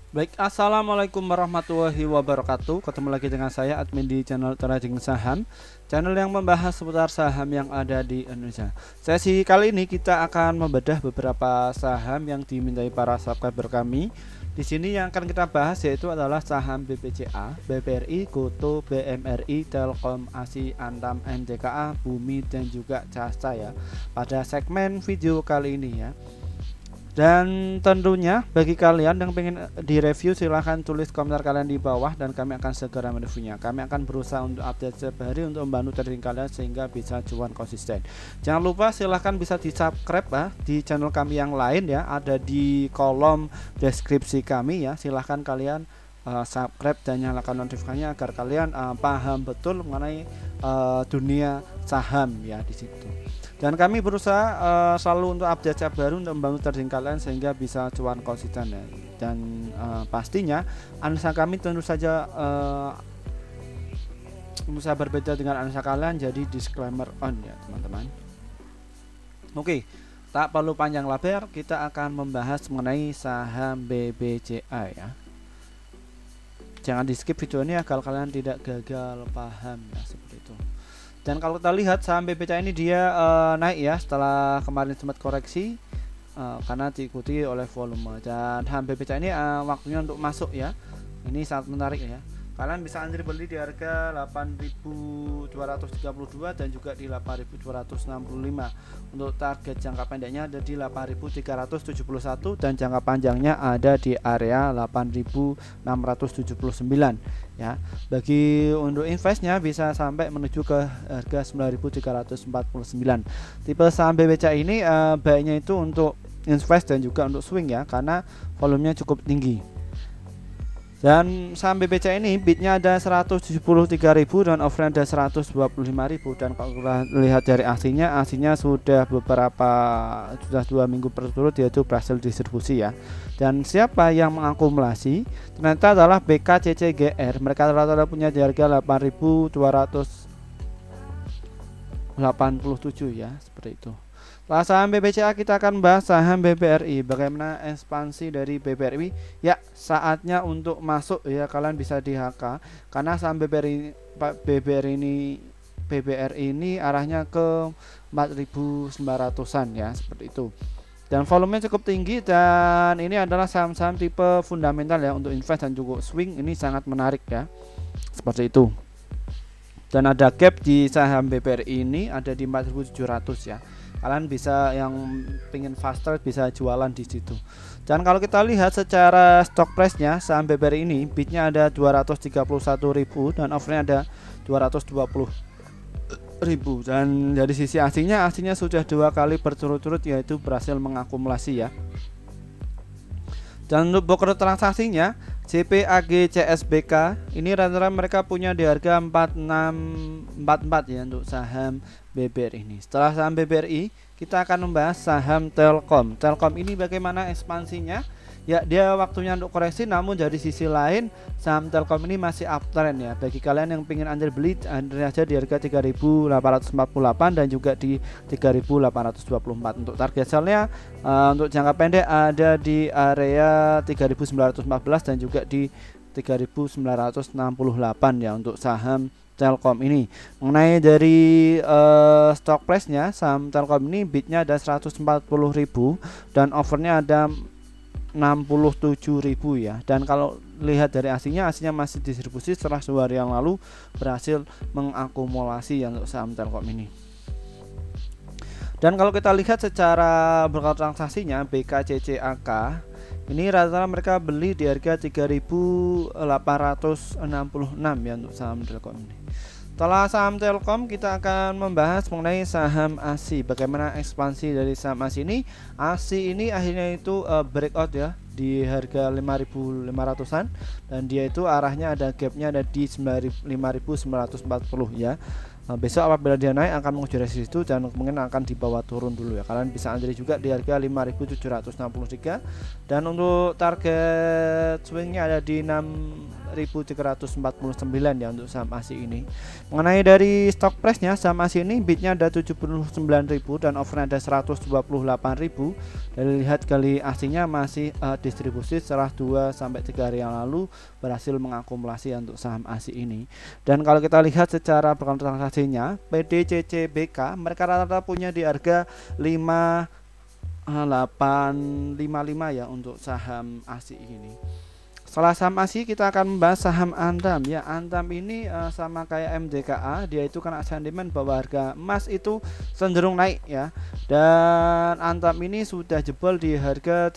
Baik, assalamualaikum warahmatullahi wabarakatuh. Ketemu lagi dengan saya admin di channel Trading Saham, channel yang membahas seputar saham yang ada di Indonesia. Sesi kali ini kita akan membedah beberapa saham yang dimintai para subscriber kami. Di sini yang akan kita bahas yaitu adalah saham BBCA, BBRI, Goto, BMRI, Telkom, ASI, Antam, NJKA, Bumi dan juga Jasa ya. Pada segmen video kali ini ya. Dan tentunya bagi kalian yang pengen direview silahkan tulis komentar kalian di bawah dan kami akan segera mereviewnya. Kami akan berusaha untuk update setiap hari untuk membantu trading kalian sehingga bisa cuan konsisten. Jangan lupa silahkan bisa di subscribe ya di channel kami yang lain ya, ada di kolom deskripsi kami ya. Silahkan kalian subscribe dan nyalakan notifikasinya agar kalian paham betul mengenai dunia saham ya di situ. Dan kami berusaha selalu untuk update baru untuk membangun trading kalian sehingga bisa cuan konsisten ya. Dan pastinya analisa kami tentu saja bisa berbeda dengan analisa kalian, jadi disclaimer on ya teman-teman. Oke, tak perlu panjang lebar, kita akan membahas mengenai saham BBCA ya. Jangan di skip video ini agar kalian tidak gagal paham ya, seperti itu. Dan kalau kita lihat saham BBCA ini dia naik ya setelah kemarin sempat koreksi karena diikuti oleh volume. Dan saham BBCA ini waktunya untuk masuk ya. Ini sangat menarik ya. Kalian bisa antri beli di harga 8.232 dan juga di 8.265. Untuk target jangka pendeknya ada di 8.371 dan jangka panjangnya ada di area 8.679 ya. Bagi untuk investnya bisa sampai menuju ke harga 9.349. Tipe saham BBCA ini baiknya itu untuk invest dan juga untuk swing ya, karena volumenya cukup tinggi. Dan saham BBCA ini bidnya ada 173.000 dan offernya ada 125.000. Dan kalau kita lihat dari aslinya sudah sudah 2 minggu berturut yaitu berhasil distribusi ya. Dan siapa yang mengakumulasi ternyata adalah BKCCGR. Mereka rata-rata punya di harga 8.287 ya, seperti itu. Setelah saham BBCA kita akan bahas saham BBRI. Bagaimana ekspansi dari BBRI? Ya, saatnya untuk masuk ya, kalian bisa di HK karena saham BBRI ini arahnya ke 4.900-an ya, seperti itu. Dan volumenya cukup tinggi dan ini adalah saham-saham tipe fundamental ya untuk invest dan juga swing, ini sangat menarik ya. Seperti itu. Dan ada gap di saham BBRI ini ada di 4.700 ya. Kalian bisa yang pengen faster bisa jualan di situ. Dan kalau kita lihat secara stock price-nya saham BBRI ini bidnya ada 231.000 dan offernya ada 220.000. Dan dari sisi aslinya sudah 2 kali berturut-turut yaitu berhasil mengakumulasi ya. Dan untuk broker transaksinya CPAG CSBK ini rata-rata mereka punya di harga 4644 ya untuk saham BBRI ini. Setelah saham BBRI kita akan membahas saham Telkom. Telkom ini bagaimana ekspansinya? Ya, dia waktunya untuk koreksi, namun dari sisi lain saham Telkom ini masih uptrend ya. Bagi kalian yang ingin andil beli, andil aja di harga 3.848 dan juga di 3.824. Untuk target sellnya untuk jangka pendek ada di area 3.914 dan juga di 3.968 ya untuk saham Telkom ini. Mengenai dari stock price-nya saham Telkom ini bidnya ada 140.000 dan offernya ada 67.000 ya. Dan kalau lihat dari aslinya masih distribusi setelah 2 hari yang lalu berhasil mengakumulasi yang untuk saham Telkom ini. Dan kalau kita lihat secara broker transaksinya BKCCAK ini rata-rata mereka beli di harga 3.866 ya untuk saham Telkom ini. Setelah saham Telkom kita akan membahas mengenai saham ASI. Bagaimana ekspansi dari saham ASI ini? ASI ini akhirnya itu breakout ya di harga 5.500-an dan dia itu arahnya ada gapnya ada di 5.940 ya. Besok apabila dia naik akan menguji resisten itu dan kemungkinan akan dibawa turun dulu ya. Kalian bisa antri juga di harga 5.763 dan untuk target swingnya ada di 9.349 ya untuk saham ASI ini. Mengenai dari stock price-nya, saham ASI ini bidnya ada 79.000 dan offernya ada 128.000. Dari lihat kali ASI-nya masih distribusi setelah 2-3 hari yang lalu berhasil mengakumulasi untuk saham ASI ini. Dan kalau kita lihat secara program transaksinya, PDCCBK mereka rata-rata punya di harga 5855 ya untuk saham ASI ini. Setelah saham ASI kita akan membahas saham Antam ya. Antam ini sama kayak MDKA, dia itu kena sentimen bahwa harga emas itu cenderung naik ya. Dan Antam ini sudah jebol di harga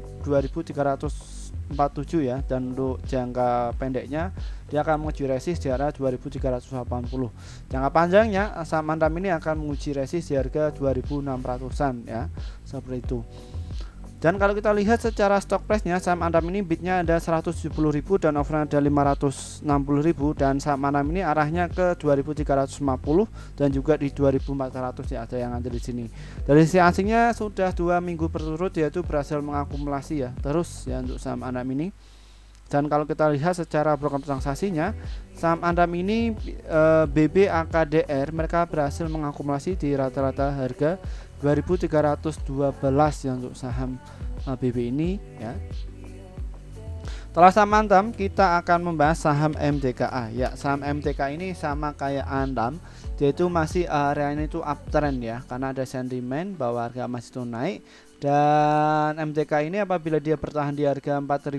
2347 ya, dan untuk jangka pendeknya dia akan menguji resist di area 2380. Jangka panjangnya saham Antam ini akan menguji resist di harga 2600-an ya, seperti itu. Dan kalau kita lihat secara stock price-nya, saham Antam ini bidnya ada 170.000 dan offernya ada 560.000, dan saham Antam ini arahnya ke 2350 dan juga di 2400 ya, ada yang ada di sini. Dari sisi asingnya sudah 2 minggu berturut yaitu berhasil mengakumulasi ya terus ya untuk saham Antam ini. Dan kalau kita lihat secara program transaksinya, saham Antam ini BBAKDR mereka berhasil mengakumulasi di rata-rata harga 2.312 ya untuk saham BB ini ya. Setelah saham Antam kita akan membahas saham MDKA ya. Saham MDKA ini sama kayak Antam, yaitu masih areanya itu uptrend ya, karena ada sentimen bahwa harga emas itu naik. Dan MDKA ini apabila dia bertahan di harga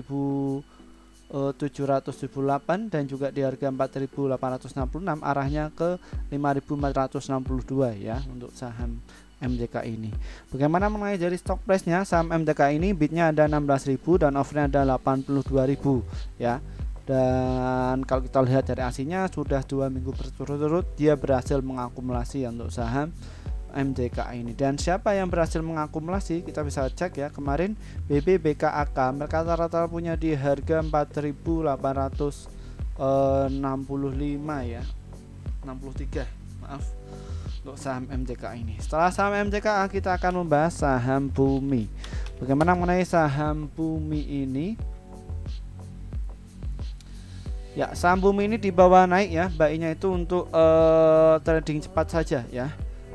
4.778 dan juga di harga 4.866 arahnya ke 5.462 ya untuk saham MDK ini. Bagaimana mengenai dari stock price-nya, saham MDK ini bidnya ada 16.000 dan offernya ada 82.000 ya. Dan kalau kita lihat dari ASI-nya sudah 2 minggu berturut-turut dia berhasil mengakumulasi untuk saham MDK ini. Dan siapa yang berhasil mengakumulasi kita bisa cek ya, kemarin BBBKAK mereka rata-rata punya di harga 4.865 ya, 63 maaf untuk saham MDK ini. Setelah saham MDK kita akan membahas saham Bumi. Bagaimana mengenai saham Bumi ini? Ya, saham Bumi ini di bawah naik ya, baiknya itu untuk trading cepat saja ya.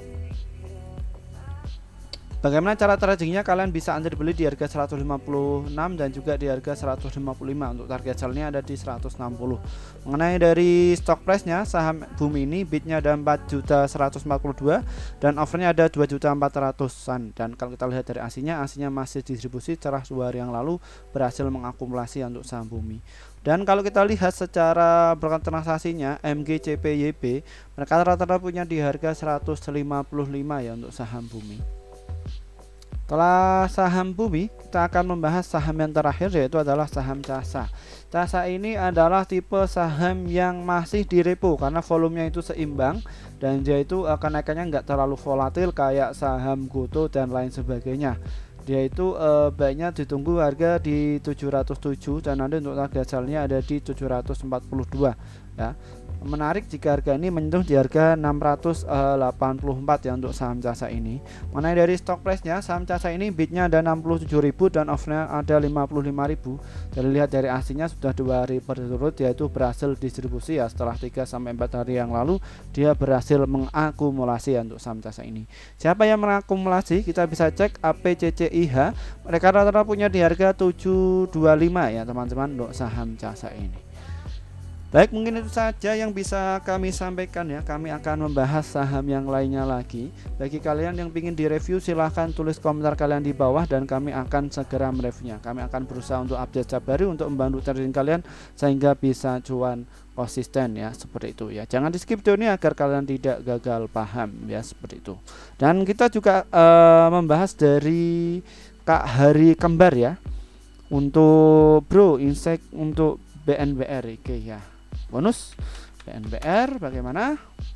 Bagaimana cara tradingnya? Kalian bisa Anda beli di harga 156 dan juga di harga 155. Untuk target sell-nya ada di 160. Mengenai dari stock price-nya, saham Bumi ini bidnya ada 4.142 dan offernya ada 2.400-an. Dan kalau kita lihat dari ASI-nya masih distribusi setelah 2 hari yang lalu berhasil mengakumulasi untuk saham Bumi. Dan kalau kita lihat secara program transaksinya MGCPYB mereka rata-rata punya di harga 155 ya untuk saham Bumi. Setelah saham Bumi kita akan membahas saham yang terakhir yaitu adalah saham CASA. CASA ini adalah tipe saham yang masih di repo karena volumenya itu seimbang dan dia itu kenaikannya nggak terlalu volatil kayak saham GoTo dan lain sebagainya. Dia itu baiknya ditunggu harga di 707 dan nanti untuk target sell-nya ada di 742 ya. Menarik jika harga ini menyentuh di harga 684 ya untuk saham CASA ini. Mengenai dari stock price-nya, saham CASA ini bidnya ada 67.000 dan offernya ada 55.000. Jadi lihat dari aslinya sudah 2 hari berturut yaitu berhasil distribusi ya, setelah 3-4 hari yang lalu dia berhasil mengakumulasi ya untuk saham CASA ini. Siapa yang mengakumulasi? Kita bisa cek APCCIH. Mereka rata-rata punya di harga 725 ya teman-teman untuk saham CASA ini. Baik, mungkin itu saja yang bisa kami sampaikan ya. Kami akan membahas saham yang lainnya lagi. Bagi kalian yang ingin direview silahkan tulis komentar kalian di bawah dan kami akan segera mereviewnya. Kami akan berusaha untuk update setiap hari untuk membantu trading kalian sehingga bisa cuan konsisten ya, seperti itu ya. Jangan di skip video ini agar kalian tidak gagal paham ya, seperti itu. Dan kita juga membahas dari Kak Hari Kembar ya. Untuk Bro Insight untuk BNBR oke ya. Bonus BNBR bagaimana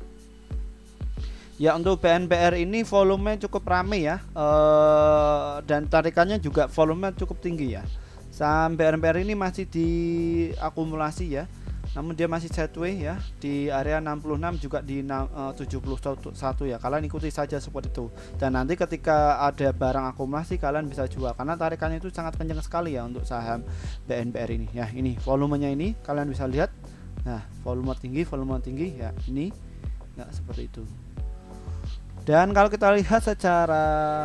ya? Untuk BNBR ini volume cukup ramai ya, dan tarikannya juga volume cukup tinggi ya. Saham BNBR ini masih diakumulasi ya, namun dia masih sideways ya, di area 66 juga di 71 ya. Kalian ikuti saja seperti itu, dan nanti ketika ada barang akumulasi kalian bisa jual karena tarikannya itu sangat kencang sekali ya untuk saham BNPR ini ya. Ini volumenya, ini kalian bisa lihat. Nah, volume tinggi ya, ini ya seperti itu. Dan kalau kita lihat secara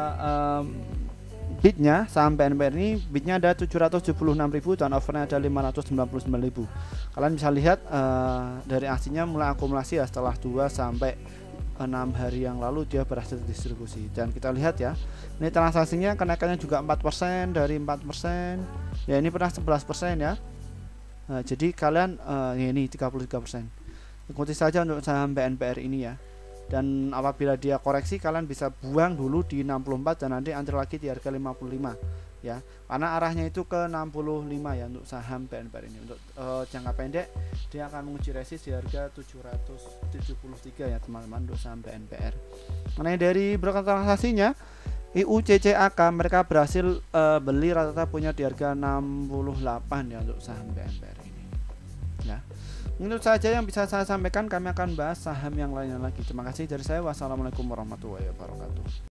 bidnya, saham BNPR ini bidnya ada 776.000, turnovernya ada 599.000. Kalian bisa lihat dari aksinya mulai akumulasi ya, setelah 2 sampai 6 hari yang lalu dia berhasil distribusi. Dan kita lihat ya, ini transaksinya kenaikannya juga 4%, dari 4% ya, ini pernah 11% ya. Nah, jadi kalian ya ini 33%. Ikuti saja untuk saham BNPR ini ya. Dan apabila dia koreksi kalian bisa buang dulu di 64 dan nanti antri lagi di harga 55 ya, karena arahnya itu ke 65 ya untuk saham BNPR ini. Untuk jangka pendek dia akan menguji resist di harga 773 ya teman-teman untuk saham BNPR. Mengenai dari broker transaksinya, IUCCAK mereka berhasil beli rata-rata punya di harga 68 ya untuk saham BNPR ini ya. Menurut saja yang bisa saya sampaikan, kami akan bahas saham yang lainnya lagi. Terima kasih dari saya. Wassalamualaikum warahmatullahi wabarakatuh.